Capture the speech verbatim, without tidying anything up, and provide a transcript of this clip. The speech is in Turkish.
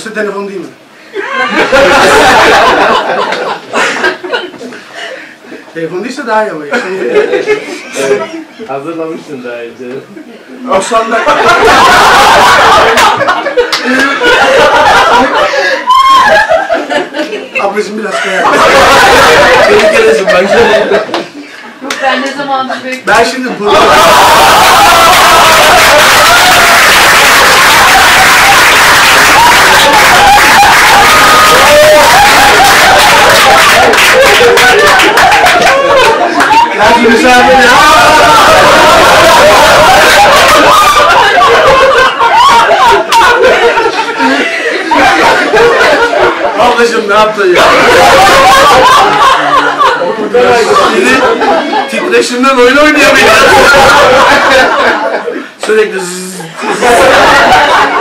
Yoksa telefon değil mi? Telefon değilse daha iyi ama. Evet, hazırlamışsın daha önce. Osman'da... Ablacığım biraz kaya. Beni gelesin bak. Yok ben ne zamandır bekliyorum. Ben şimdi bunu... Belki müsaade. Ablacığım ne yaptın ya? Şimdi titreşimden oyun oynayamayacağız. Sürekli zzz.